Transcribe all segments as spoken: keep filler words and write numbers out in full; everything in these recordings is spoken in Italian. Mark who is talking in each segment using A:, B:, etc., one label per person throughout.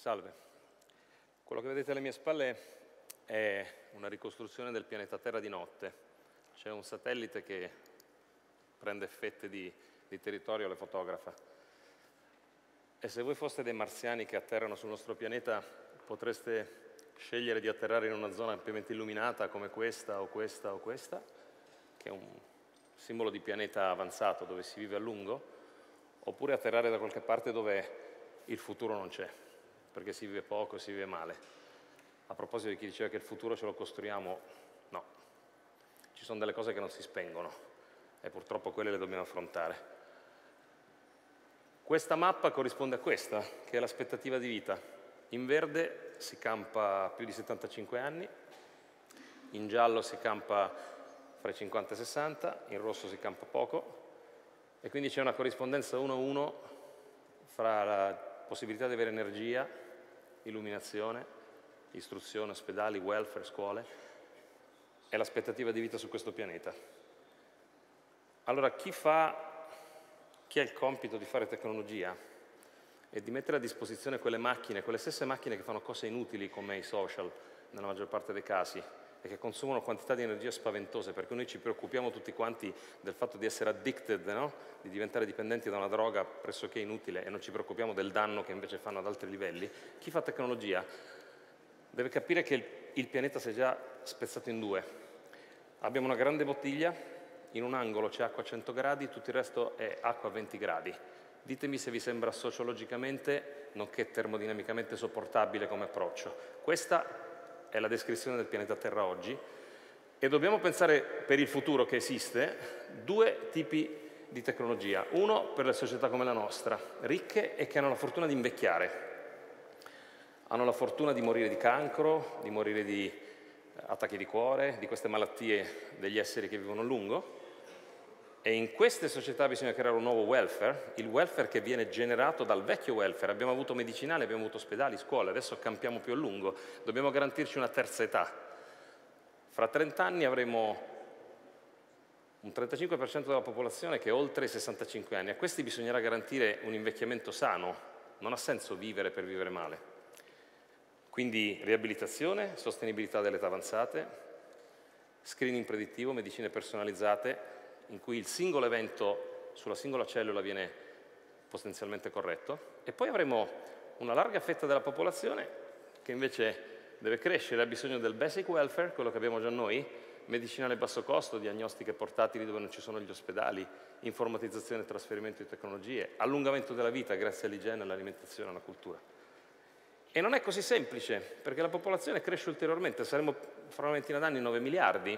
A: Salve. Quello che vedete alle mie spalle è una ricostruzione del pianeta Terra di notte. C'è un satellite che prende fette di, di territorio e le fotografa. E se voi foste dei marziani che atterrano sul nostro pianeta, potreste scegliere di atterrare in una zona ampiamente illuminata come questa o questa o questa, che è un simbolo di pianeta avanzato dove si vive a lungo, oppure atterrare da qualche parte dove il futuro non c'è, perché si vive poco, si vive male. A proposito di chi diceva che il futuro ce lo costruiamo, no. Ci sono delle cose che non si spengono e purtroppo quelle le dobbiamo affrontare. Questa mappa corrisponde a questa, che è l'aspettativa di vita. In verde si campa più di settantacinque anni, in giallo si campa fra i cinquanta e i sessanta, in rosso si campa poco, e quindi c'è una corrispondenza uno a uno fra la possibilità di avere energia, illuminazione, istruzione, ospedali, welfare, scuole e l'aspettativa di vita su questo pianeta. Allora, chi fa, chi ha il compito di fare tecnologia e di mettere a disposizione quelle macchine, quelle stesse macchine che fanno cose inutili come i social, nella maggior parte dei casi, e che consumano quantità di energia spaventose, perché noi ci preoccupiamo tutti quanti del fatto di essere addicted, no? Di diventare dipendenti da una droga pressoché inutile, e non ci preoccupiamo del danno che invece fanno ad altri livelli. Chi fa tecnologia deve capire che il, il pianeta si è già spezzato in due. Abbiamo una grande bottiglia, in un angolo c'è acqua a cento gradi, tutto il resto è acqua a venti gradi. Ditemi se vi sembra sociologicamente, nonché termodinamicamente sopportabile come approccio. Questa è la descrizione del pianeta Terra oggi, e dobbiamo pensare per il futuro che esiste due tipi di tecnologia. Uno per le società come la nostra, ricche e che hanno la fortuna di invecchiare. Hanno la fortuna di morire di cancro, di morire di attacchi di cuore, di queste malattie degli esseri che vivono a lungo. E in queste società bisogna creare un nuovo welfare, il welfare che viene generato dal vecchio welfare. Abbiamo avuto medicinali, abbiamo avuto ospedali, scuole, adesso campiamo più a lungo, dobbiamo garantirci una terza età. Fra trenta anni avremo un trentacinque per cento della popolazione che è oltre i sessantacinque anni. A questi bisognerà garantire un invecchiamento sano, non ha senso vivere per vivere male. Quindi riabilitazione, sostenibilità delle età avanzate, screening predittivo, medicine personalizzate, in cui il singolo evento sulla singola cellula viene potenzialmente corretto, e poi avremo una larga fetta della popolazione che invece deve crescere, ha bisogno del basic welfare, quello che abbiamo già noi, medicinale a basso costo, diagnostiche portatili dove non ci sono gli ospedali, informatizzazione e trasferimento di tecnologie, allungamento della vita grazie all'igiene, all'alimentazione e alla cultura. E non è così semplice, perché la popolazione cresce ulteriormente, saremo fra una ventina d'anni nove miliardi,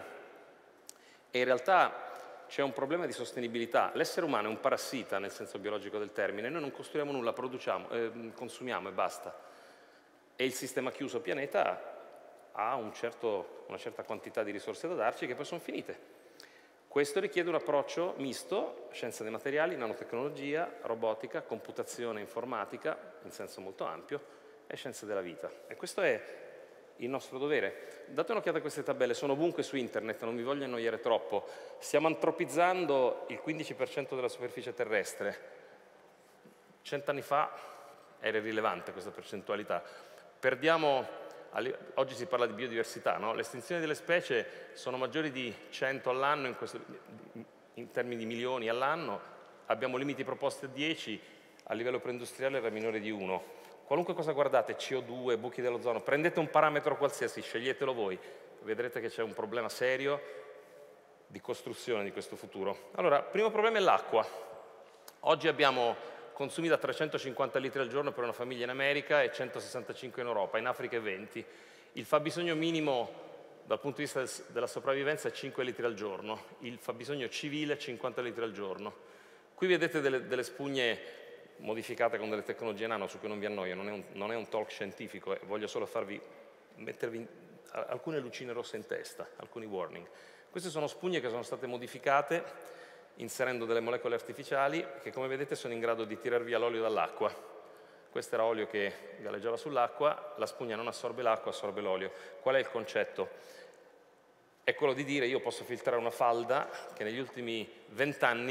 A: e in realtà c'è un problema di sostenibilità. L'essere umano è un parassita nel senso biologico del termine, noi non costruiamo nulla, produciamo, eh, consumiamo e basta. E il sistema chiuso pianeta ha un certo, una certa quantità di risorse da darci che poi sono finite. Questo richiede un approccio misto, scienza dei materiali, nanotecnologia, robotica, computazione, informatica, in senso molto ampio, e scienza della vita. E questo è il nostro dovere. Date un'occhiata a queste tabelle, sono ovunque su internet, non vi voglio annoiare troppo. Stiamo antropizzando il quindici per cento della superficie terrestre. Cent'anni fa era irrilevante questa percentualità. Perdiamo, oggi si parla di biodiversità, no? Le estinzioni delle specie sono maggiori di cento all'anno, in, in termini di milioni all'anno. Abbiamo limiti proposti a dieci, a livello preindustriale era minore di uno. Qualunque cosa guardate, C O due, buchi dell'ozono, prendete un parametro qualsiasi, sceglietelo voi, vedrete che c'è un problema serio di costruzione di questo futuro. Allora, il primo problema è l'acqua. Oggi abbiamo consumi da trecentocinquanta litri al giorno per una famiglia in America e centosessantacinque in Europa, in Africa è venti. Il fabbisogno minimo dal punto di vista della sopravvivenza è cinque litri al giorno, il fabbisogno civile è cinquanta litri al giorno. Qui vedete delle, delle spugne modificate con delle tecnologie nano su cui non vi annoio, non è un, non è un talk scientifico, eh, voglio solo farvi, mettervi in, alcune lucine rosse in testa, alcuni warning. Queste sono spugne che sono state modificate inserendo delle molecole artificiali che, come vedete, sono in grado di tirar via l'olio dall'acqua. Questo era olio che galleggiava sull'acqua, la spugna non assorbe l'acqua, assorbe l'olio. Qual è il concetto? È quello di dire io posso filtrare una falda che negli ultimi vent'anni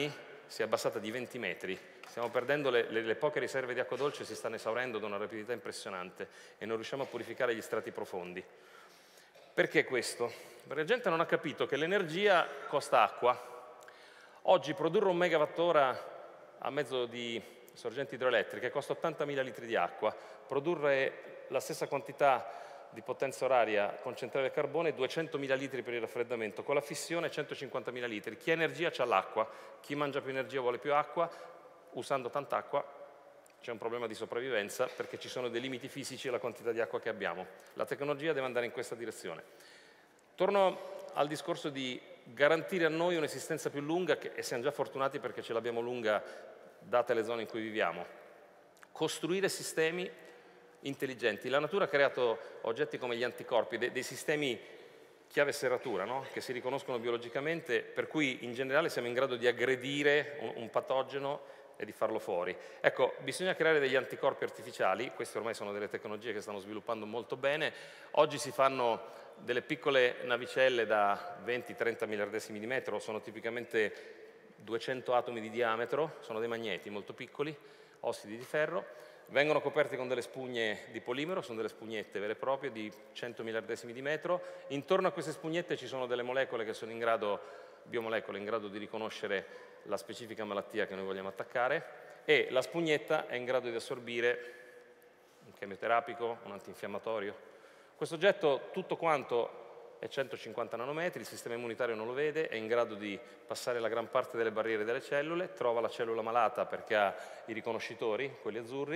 A: si è abbassata di venti metri. Stiamo perdendo le, le, le poche riserve di acqua dolce, si stanno esaurendo da una rapidità impressionante e non riusciamo a purificare gli strati profondi. Perché questo? Perché la gente non ha capito che l'energia costa acqua. Oggi produrre un megawattora a mezzo di sorgenti idroelettriche costa ottantamila litri di acqua. Produrre la stessa quantità di potenza oraria con centrale a carbone duecentomila litri per il raffreddamento, con la fissione centocinquantamila litri. Chi ha energia c'ha l'acqua, chi mangia più energia vuole più acqua, usando tanta acqua c'è un problema di sopravvivenza perché ci sono dei limiti fisici alla quantità di acqua che abbiamo. La tecnologia deve andare in questa direzione. Torno al discorso di garantire a noi un'esistenza più lunga, che, e siamo già fortunati perché ce l'abbiamo lunga date le zone in cui viviamo. Costruire sistemi intelligenti. La natura ha creato oggetti come gli anticorpi, dei, dei sistemi chiave serratura, no? Che si riconoscono biologicamente, per cui in generale siamo in grado di aggredire un, un patogeno e di farlo fuori. Ecco, bisogna creare degli anticorpi artificiali, queste ormai sono delle tecnologie che stanno sviluppando molto bene. Oggi si fanno delle piccole navicelle da venti trenta miliardesimi di metro, sono tipicamente duecento atomi di diametro, sono dei magneti molto piccoli, ossidi di ferro. Vengono coperti con delle spugne di polimero, sono delle spugnette vere e proprie di cento miliardesimi di metro. Intorno a queste spugnette ci sono delle molecole che sono in grado, biomolecole, in grado di riconoscere la specifica malattia che noi vogliamo attaccare, e la spugnetta è in grado di assorbire un chemioterapico, un antinfiammatorio. Questo oggetto, tutto quanto, è centocinquanta nanometri, il sistema immunitario non lo vede, è in grado di passare la gran parte delle barriere delle cellule, trova la cellula malata perché ha i riconoscitori, quelli azzurri.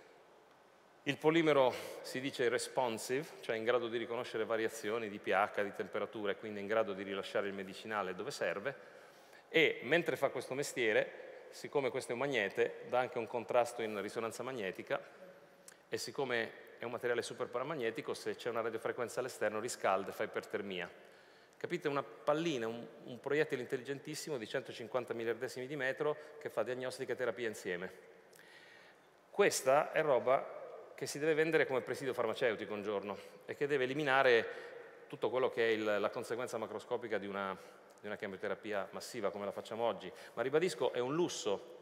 A: Il polimero si dice responsive, cioè in grado di riconoscere variazioni di pH, di temperatura, e quindi in grado di rilasciare il medicinale dove serve. E mentre fa questo mestiere, siccome questo è un magnete, dà anche un contrasto in risonanza magnetica, e siccome è un materiale super paramagnetico, se c'è una radiofrequenza all'esterno riscalda e fa ipertermia. Capite? Una pallina, un, un proiettile intelligentissimo di centocinquanta miliardesimi di metro che fa diagnostica e terapia insieme. Questa è roba che si deve vendere come presidio farmaceutico un giorno e che deve eliminare tutto quello che è il, la conseguenza macroscopica di una, di una chemioterapia massiva come la facciamo oggi. Ma ribadisco, è un lusso.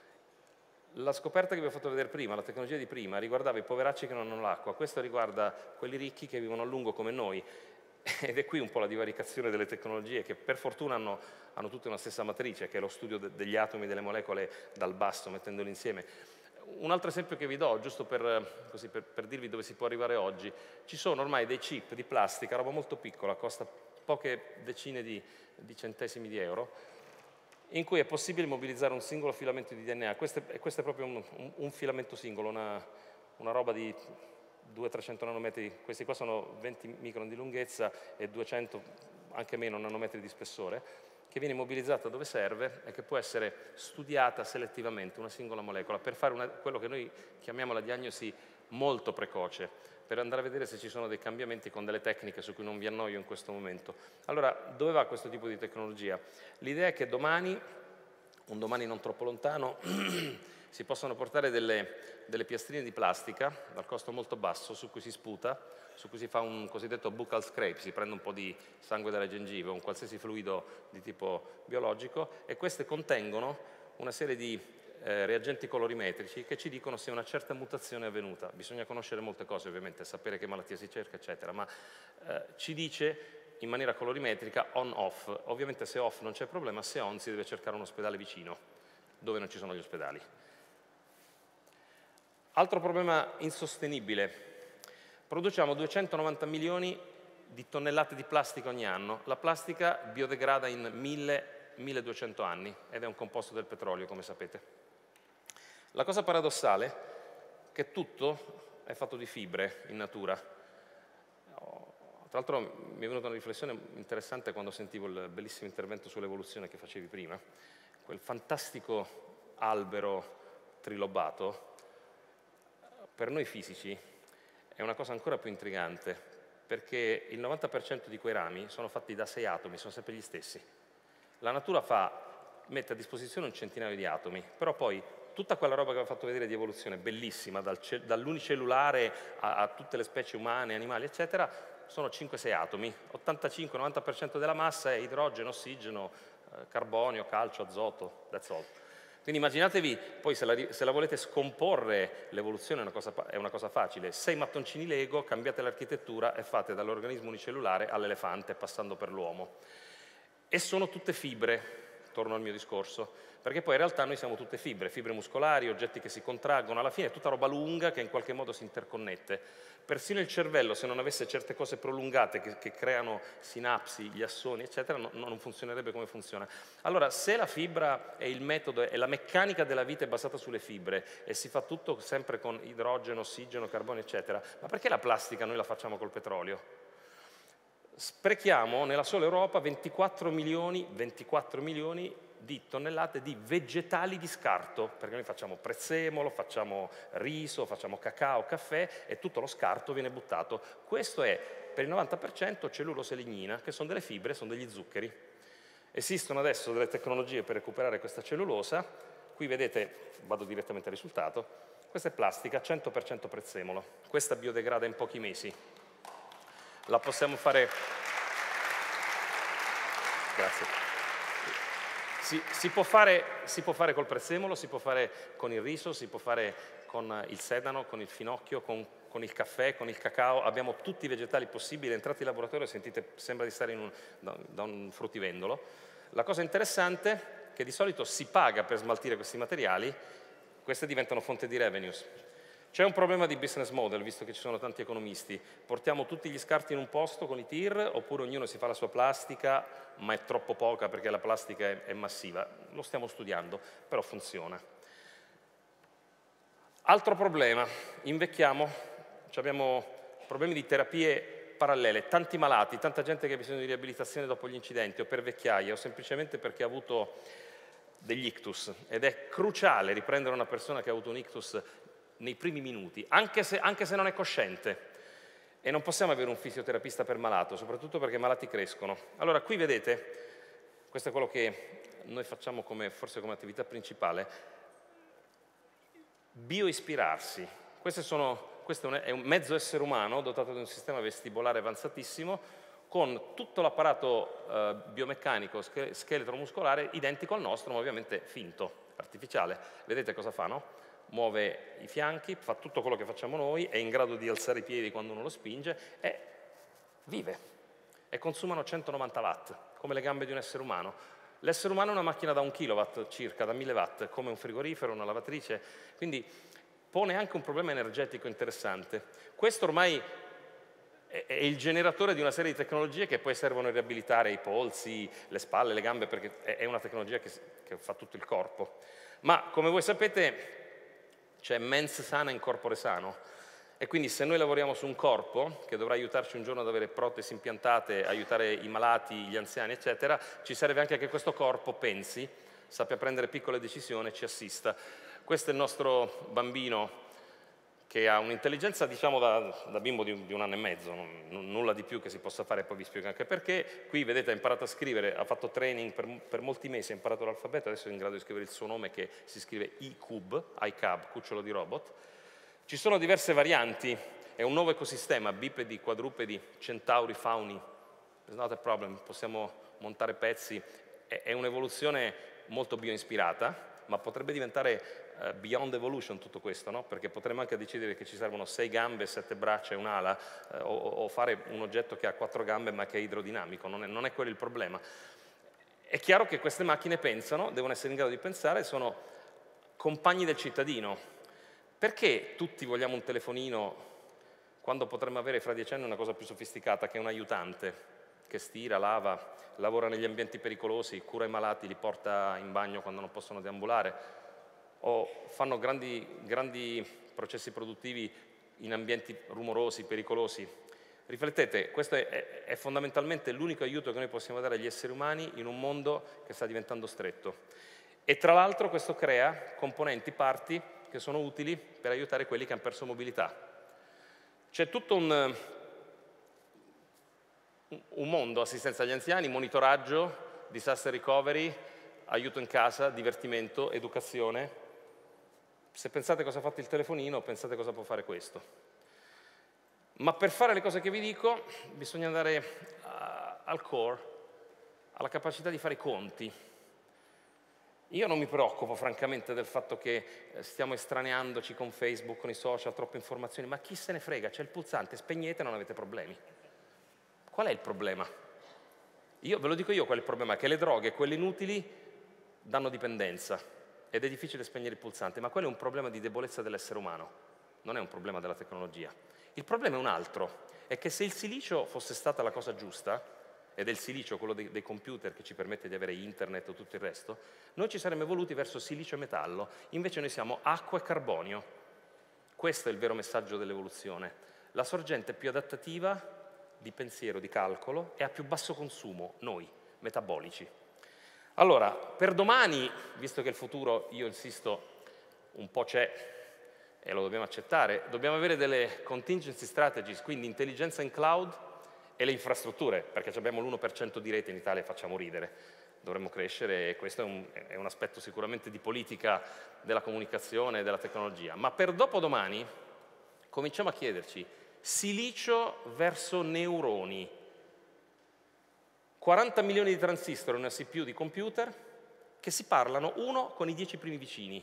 A: La scoperta che vi ho fatto vedere prima, la tecnologia di prima, riguardava i poveracci che non hanno l'acqua, questo riguarda quelli ricchi che vivono a lungo come noi. Ed è qui un po' la divaricazione delle tecnologie, che per fortuna hanno, hanno tutte una stessa matrice, che è lo studio de degli atomi e delle molecole dal basso, mettendoli insieme. Un altro esempio che vi do, giusto per, così, per, per dirvi dove si può arrivare oggi, ci sono ormai dei chip di plastica, roba molto piccola, costa poche decine di, di centesimi di euro, in cui è possibile mobilizzare un singolo filamento di D N A. Questo è, questo è proprio un, un, un filamento singolo, una, una roba di duecento trecento nanometri. Questi qua sono venti micron di lunghezza e duecento, anche meno, nanometri di spessore, che viene mobilizzata dove serve e che può essere studiata selettivamente, una singola molecola, per fare una, quello che noi chiamiamo la diagnosi molto precoce, per andare a vedere se ci sono dei cambiamenti con delle tecniche su cui non vi annoio in questo momento. Allora, dove va questo tipo di tecnologia? L'idea è che domani, un domani non troppo lontano, si possono portare delle, delle piastrine di plastica dal costo molto basso, su cui si sputa, su cui si fa un cosiddetto buccal scrape, si prende un po' di sangue dalle gengive o un qualsiasi fluido di tipo biologico, e queste contengono una serie di Eh, reagenti colorimetrici che ci dicono se una certa mutazione è avvenuta. Bisogna conoscere molte cose, ovviamente, sapere che malattia si cerca, eccetera, ma eh, ci dice in maniera colorimetrica on-off. Ovviamente se off non c'è problema, se on si deve cercare un ospedale vicino, dove non ci sono gli ospedali. Altro problema insostenibile. Produciamo duecentonovanta milioni di tonnellate di plastica ogni anno. La plastica biodegrada in mille milleduecento anni ed è un composto del petrolio, come sapete. La cosa paradossale è che tutto è fatto di fibre in natura. Tra l'altro mi è venuta una riflessione interessante quando sentivo il bellissimo intervento sull'evoluzione che facevi prima. Quel fantastico albero trilobato, per noi fisici, è una cosa ancora più intrigante, perché il novanta per cento di quei rami sono fatti da sei atomi, sono sempre gli stessi. La natura fa, mette a disposizione un centinaio di atomi, però poi tutta quella roba che vi ho fatto vedere di evoluzione, bellissima, dal dall'unicellulare a, a tutte le specie umane, animali, eccetera, sono cinque sei atomi. ottantacinque novanta per cento della massa è idrogeno, ossigeno, carbonio, calcio, azoto, that's all. Quindi immaginatevi, poi se la, se la volete scomporre, l'evoluzione è una cosa, è una cosa facile. Sei mattoncini Lego, cambiate l'architettura e fate dall'organismo unicellulare all'elefante, passando per l'uomo. E sono tutte fibre, torno al mio discorso, perché poi in realtà noi siamo tutte fibre, fibre muscolari, oggetti che si contraggono, alla fine è tutta roba lunga che in qualche modo si interconnette. Persino il cervello, se non avesse certe cose prolungate che, che creano sinapsi, gli assoni, eccetera, no, non funzionerebbe come funziona. Allora, se la fibra è il metodo, e la meccanica della vita è basata sulle fibre, e si fa tutto sempre con idrogeno, ossigeno, carbonio, eccetera, ma perché la plastica noi la facciamo col petrolio? Sprechiamo nella sola Europa ventiquattro milioni, ventiquattro milioni di tonnellate di vegetali di scarto, perché noi facciamo prezzemolo, facciamo riso, facciamo cacao, caffè e tutto lo scarto viene buttato. Questo è per il novanta per cento cellulosa e lignina, che sono delle fibre, sono degli zuccheri. Esistono adesso delle tecnologie per recuperare questa cellulosa. Qui vedete, vado direttamente al risultato, questa è plastica, cento per cento prezzemolo. Questa biodegrada in pochi mesi. La possiamo fare... Grazie. Si, si, può fare, si può fare col prezzemolo, si può fare con il riso, si può fare con il sedano, con il finocchio, con, con il caffè, con il cacao. Abbiamo tutti i vegetali possibili. Entrate in laboratorio e sentite, sembra di stare in un, da, da un fruttivendolo. La cosa interessante è che di solito si paga per smaltire questi materiali, queste diventano fonte di revenues. C'è un problema di business model, visto che ci sono tanti economisti. Portiamo tutti gli scarti in un posto con i tir, oppure ognuno si fa la sua plastica, ma è troppo poca perché la plastica è, è massiva. Lo stiamo studiando, però funziona. Altro problema, invecchiamo, abbiamo problemi di terapie parallele, tanti malati, tanta gente che ha bisogno di riabilitazione dopo gli incidenti o per vecchiaia o semplicemente perché ha avuto degli ictus, ed è cruciale riprendere una persona che ha avuto un ictus nei primi minuti, anche se, anche se non è cosciente. E non possiamo avere un fisioterapista per malato, soprattutto perché i malati crescono. Allora, qui vedete, questo è quello che noi facciamo come, forse come attività principale, bioispirarsi. Queste sono, questo è un mezzo essere umano dotato di un sistema vestibolare avanzatissimo, con tutto l'apparato eh, biomeccanico, scheletro muscolare, identico al nostro, ma ovviamente finto, artificiale. Vedete cosa fa, no? Muove i fianchi, fa tutto quello che facciamo noi, è in grado di alzare i piedi quando uno lo spinge e vive. E consumano centonovanta watt, come le gambe di un essere umano. L'essere umano è una macchina da un kilowatt circa, da mille watt, come un frigorifero, una lavatrice, quindi pone anche un problema energetico interessante. Questo ormai è il generatore di una serie di tecnologie che poi servono a riabilitare i polsi, le spalle, le gambe, perché è una tecnologia che, che fa tutto il corpo. Ma come voi sapete c'è mens sana in corpore sano, e quindi se noi lavoriamo su un corpo che dovrà aiutarci un giorno ad avere protesi impiantate, aiutare i malati, gli anziani, eccetera, ci serve anche che questo corpo pensi, sappia prendere piccole decisioni e ci assista. Questo è il nostro bambino che ha un'intelligenza, diciamo, da, da bimbo di un, di un anno e mezzo, non, non, nulla di più che si possa fare, poi vi spiego anche perché. Qui vedete ha imparato a scrivere, ha fatto training per, per molti mesi, ha imparato l'alfabeto, adesso è in grado di scrivere il suo nome che si scrive I-Cub, I-Cub, cucciolo di robot. Ci sono diverse varianti, è un nuovo ecosistema, bipedi, quadrupedi, centauri, fauni, it's not a problem, possiamo montare pezzi, è, è un'evoluzione molto bioispirata, ma potrebbe diventare uh, beyond evolution tutto questo, no? Perché potremmo anche decidere che ci servono sei gambe, sette braccia e un'ala, uh, o, o fare un oggetto che ha quattro gambe ma che è idrodinamico, non è, non è quello il problema. È chiaro che queste macchine pensano, devono essere in grado di pensare, sono compagni del cittadino. Perché tutti vogliamo un telefonino quando potremmo avere fra dieci anni una cosa più sofisticata che è un aiutante che stira, lava, lavora negli ambienti pericolosi, cura i malati, li porta in bagno quando non possono deambulare, o fanno grandi, grandi processi produttivi in ambienti rumorosi, pericolosi. Riflettete, questo è, è, è fondamentalmente l'unico aiuto che noi possiamo dare agli esseri umani in un mondo che sta diventando stretto. E tra l'altro questo crea componenti, parti, che sono utili per aiutare quelli che hanno perso mobilità. C'è tutto un, un mondo, assistenza agli anziani, monitoraggio, disaster recovery, aiuto in casa, divertimento, educazione. Se pensate cosa ha fatto il telefonino, pensate cosa può fare questo. Ma per fare le cose che vi dico bisogna andare a, al core, alla capacità di fare i conti. Io non mi preoccupo francamente del fatto che stiamo estraneandoci con Facebook, con i social, troppe informazioni, ma chi se ne frega, c'è il pulsante, spegnete e non avete problemi. Qual è il problema? Io ve lo dico io qual è il problema, che le droghe, quelle inutili, danno dipendenza ed è difficile spegnere il pulsante, ma quello è un problema di debolezza dell'essere umano, non è un problema della tecnologia. Il problema è un altro, è che se il silicio fosse stata la cosa giusta, ed è il silicio quello dei, dei computer che ci permette di avere internet o tutto il resto, noi ci saremmo evoluti verso silicio e metallo, invece noi siamo acqua e carbonio. Questo è il vero messaggio dell'evoluzione. La sorgente più adattativa di pensiero, di calcolo, e a più basso consumo, noi, metabolici. Allora, per domani, visto che il futuro, io insisto, un po' c'è e lo dobbiamo accettare, dobbiamo avere delle contingency strategies, quindi intelligenza in cloud e le infrastrutture, perché abbiamo l'uno per cento di rete in Italia e facciamo ridere. Dovremmo crescere e questo è un, è un aspetto sicuramente di politica della comunicazione e della tecnologia. Ma per dopodomani cominciamo a chiederci silicio verso neuroni. quaranta milioni di transistor in una C P U di computer che si parlano uno con i dieci primi vicini.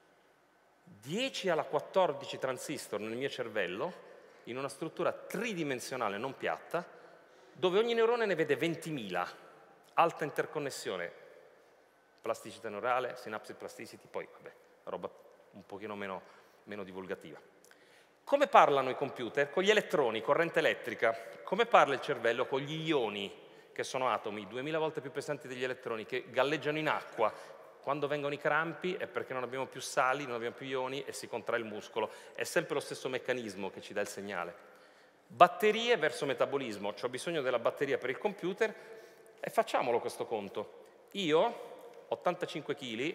A: dieci alla quattordici transistor nel mio cervello in una struttura tridimensionale non piatta dove ogni neurone ne vede ventimila, alta interconnessione, plasticità neurale, synaptic plasticity, poi vabbè, roba un pochino meno, meno divulgativa. Come parlano i computer? Con gli elettroni, corrente elettrica. Come parla il cervello? Con gli ioni, che sono atomi duemila volte più pesanti degli elettroni, che galleggiano in acqua. Quando vengono i crampi è perché non abbiamo più sali, non abbiamo più ioni e si contrae il muscolo. È sempre lo stesso meccanismo che ci dà il segnale. Batterie verso metabolismo, ho bisogno della batteria per il computer e facciamolo questo conto. Io, ottantacinque chili,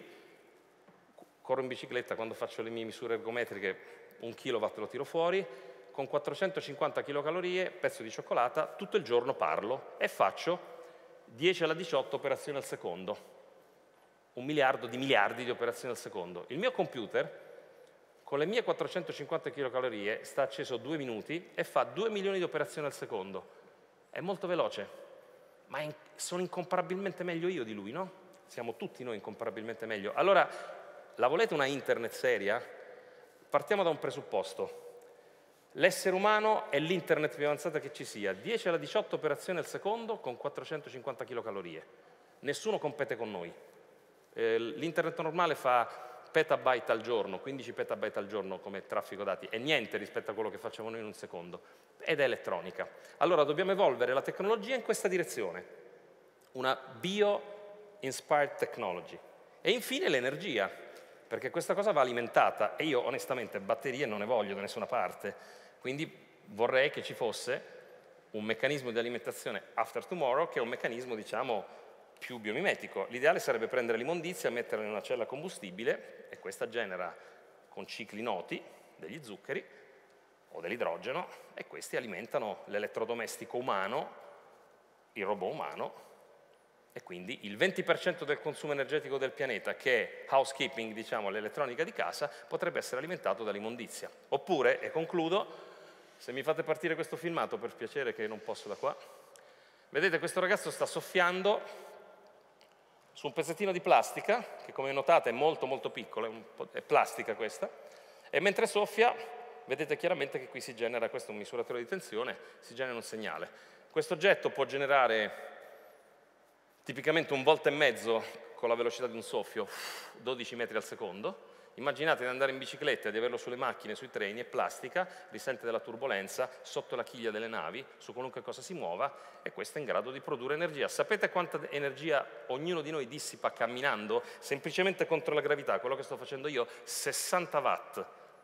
A: corro in bicicletta quando faccio le mie misure ergometriche, un kilowatt lo tiro fuori, con quattrocentocinquanta chilocalorie, pezzo di cioccolata, tutto il giorno parlo e faccio dieci alla diciotto operazioni al secondo, un miliardo di miliardi di operazioni al secondo. Il mio computer, con le mie quattrocentocinquanta chilocalorie, sta acceso due minuti e fa due milioni di operazioni al secondo. È molto veloce, ma in, sono incomparabilmente meglio io di lui, no? Siamo tutti noi incomparabilmente meglio. Allora, la volete una internet seria? Partiamo da un presupposto. L'essere umano è l'internet più avanzata che ci sia, dieci alla diciotto operazioni al secondo con quattrocentocinquanta chilocalorie. Nessuno compete con noi. Eh, l'internet normale fa petabyte al giorno, quindici petabyte al giorno come traffico dati, è niente rispetto a quello che facciamo noi in un secondo, ed è elettronica. Allora dobbiamo evolvere la tecnologia in questa direzione, una bio-inspired technology. E infine l'energia, perché questa cosa va alimentata e io onestamente batterie non ne voglio da nessuna parte, quindi vorrei che ci fosse un meccanismo di alimentazione after tomorrow che è un meccanismo, diciamo, più biomimetico. L'ideale sarebbe prendere l'immondizia, metterla in una cella combustibile e questa genera con cicli noti degli zuccheri o dell'idrogeno e questi alimentano l'elettrodomestico umano, il robot umano e quindi il venti per cento del consumo energetico del pianeta che è housekeeping, diciamo, l'elettronica di casa, potrebbe essere alimentato dall'immondizia. Oppure, e concludo, se mi fate partire questo filmato per piacere che non posso da qua, vedete questo ragazzo sta soffiando su un pezzettino di plastica, che come notate è molto molto piccolo, è, un po', è plastica questa, e mentre soffia vedete chiaramente che qui si genera, questo è un misuratore di tensione, si genera un segnale. Questo oggetto può generare tipicamente un volt e mezzo con la velocità di un soffio, dodici metri al secondo. Immaginate di andare in bicicletta e di averlo sulle macchine, sui treni, è plastica, risente della turbolenza, sotto la chiglia delle navi, su qualunque cosa si muova, e questo è in grado di produrre energia. Sapete quanta energia ognuno di noi dissipa camminando? Semplicemente contro la gravità, quello che sto facendo io, sessanta watt,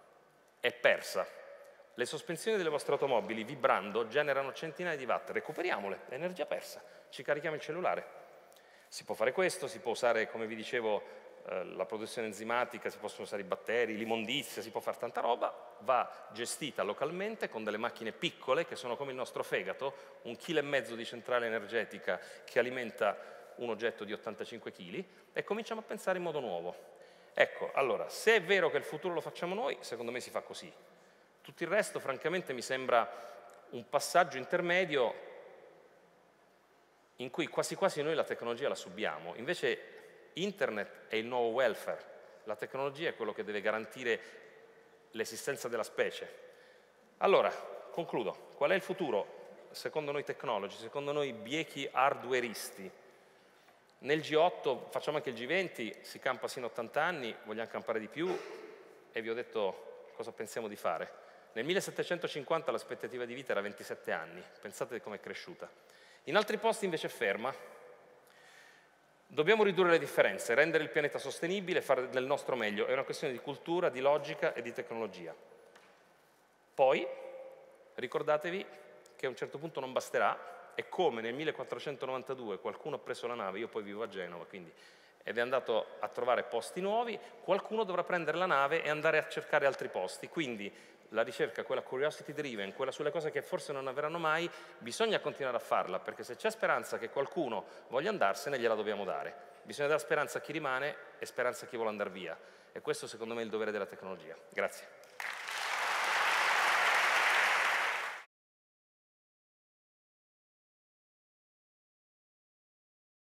A: è persa. Le sospensioni delle vostre automobili vibrando generano centinaia di watt, recuperiamole, è energia persa, ci carichiamo il cellulare. Si può fare questo, si può usare, come vi dicevo, la produzione enzimatica, si possono usare i batteri, l'immondizia, si può fare tanta roba, va gestita localmente con delle macchine piccole che sono come il nostro fegato, un chilo e mezzo di centrale energetica che alimenta un oggetto di ottantacinque chili e cominciamo a pensare in modo nuovo. Ecco, allora, se è vero che il futuro lo facciamo noi, secondo me si fa così. Tutto il resto, francamente, mi sembra un passaggio intermedio in cui quasi quasi noi la tecnologia la subiamo. Invece internet è il nuovo welfare, la tecnologia è quello che deve garantire l'esistenza della specie. Allora, concludo. Qual è il futuro? Secondo noi tecnologi, secondo noi biechi hardwareisti. Nel G otto facciamo anche il G venti, si campa sino a ottanta anni, vogliamo campare di più e vi ho detto cosa pensiamo di fare. Nel millesettecentocinquanta l'aspettativa di vita era ventisette anni, pensate come è cresciuta. In altri posti invece è ferma. Dobbiamo ridurre le differenze, rendere il pianeta sostenibile, fare del nostro meglio. È una questione di cultura, di logica e di tecnologia. Poi, ricordatevi che a un certo punto non basterà, e come nel millequattrocentonovantadue qualcuno ha preso la nave, io poi vivo a Genova, quindi, ed è andato a trovare posti nuovi, qualcuno dovrà prendere la nave e andare a cercare altri posti. Quindi la ricerca, quella curiosity driven, quella sulle cose che forse non avverranno mai, bisogna continuare a farla, perché se c'è speranza che qualcuno voglia andarsene, gliela dobbiamo dare. Bisogna dare speranza a chi rimane e speranza a chi vuole andare via. E questo secondo me è il dovere della tecnologia. Grazie.